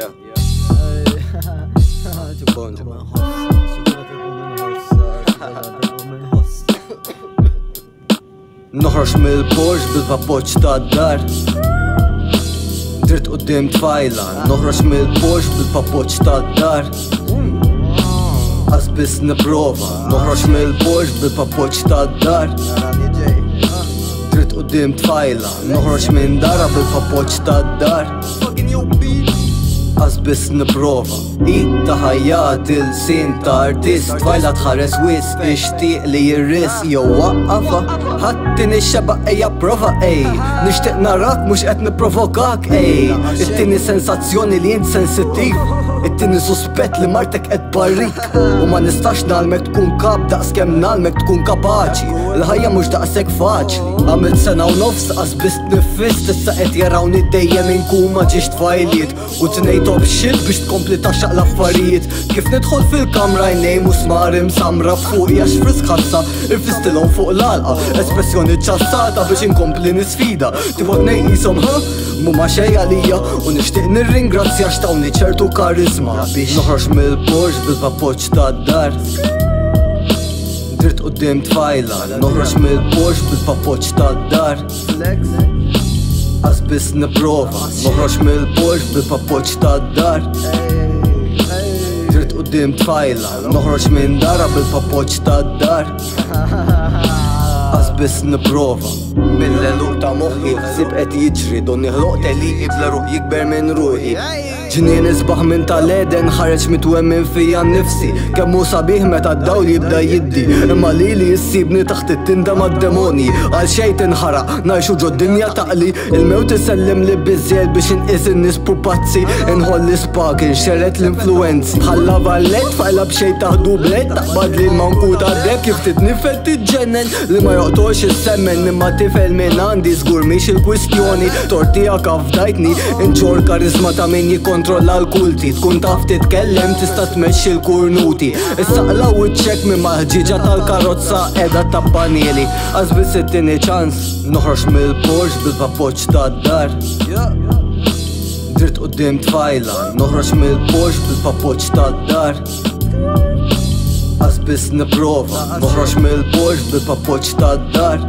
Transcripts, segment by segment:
Yeah. Noħroġ mill-Porsche bil-vappoġġ tad-dar dritt qudiem tfajla. Noħroġ mill-Porsche bil-vappoġġ tad-dar Għazbis niprofa. Noħroġ mill-Porsche bil-vappoġġ tad-dar dritt qudiem tfajla. Noħroġ minn dara bil-vappoġġ tad-dar Għazbis niprofa. Id ta' ħajjat il-sin ta' artist. Tfajla tħares wis ixtiq li jirris jew waqqafa. Ħattini xeba eja prova ej. Nishtiq narak mux qed niprovokak ej. It-tini sensazzjoni li jint sensittiv. It-tini suspett li martek qed barrik. U ma nistax nalmek tkun kap daqs kem nalmek tkun kapaċi. Il-ħajja mux daqsek faċli. Għamilt sena u nofs qasbis nifist. Issa qed jarawni dejjem inkuma ġiex tfajliet. U t-nejtob xil biex tkompli taxxaq l-affarijiet. Kif nidħol fil-kamra jnejm u smarim samra fuq jax friskħassa. Il-fistilon fuq l-alqa. Espressjoni ċassata biex inkompli nisfida. Tibot nejqisom mumma xej għalija. U nishtiq nirringrazzja xtawni ċertu karizma biex noħroġ mill-Porsche bil-vappoġġ tad-dar dritt qudiem tfajla. Noħroġ mill-Porsche bil-vappoġġ tad-dar Għazbis niprofa. Noħroġ mill-Porsche bil-vappoġġ tad-dar dritt qudiem tfajla. Noħroġ minn dara bil-vappoġġ tad-dar Għazbis niprofa. Mill-eluq ta' moħħi ħsib qed jiġri. Donni ħloq teliqi bla ruħ jikber minn ruħi. Ġnien isbaħ minn tal-Eden ħareġ mitwemmin fija nnifsi. Kemmu sabiħ meta d-dawl jibda jiddi. Imma li jissibni taħt it-tinda mad-demoni. Għal xejn tinħaraq najxu ġod-dinja taqli. Il-mewt isellim li biżjed biex inqis in-nies pupazzi. Inħolli spak inxeret l-influenzi. Bħalla vallet fajla b'xejn taħdu bled. Taqbad li l-mankuta deb kif titnifel tiġġennen. Li ma joqtolx is-semmen imma tifel minn għandi żgur mhix il-kwistjoni. Tortija kaf dajtni inġor karizma ta' min jikkontrolla l-kulti. Tkun taf titkellem tista' tmexxi l-kurnuti. Issaqla u ċek minn maħġiġa tal-karozza edha ta' paneli. Għazbis it-tieni ċans noħroġ mill-Porsche bil-vappoġġ tad-dar dritt qudiem tfajla. Noħroġ mill-Porsche bil-vappoġġ tad-dar Għazbis niprofa. Noħroġ mill-Porsche bil-vappoġġ tad-dar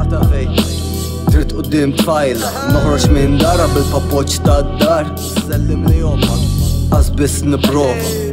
dritt qudiem tfajla. Noħroġ minn dara bil-vappoġġ tad-dar Għazbis niprofa.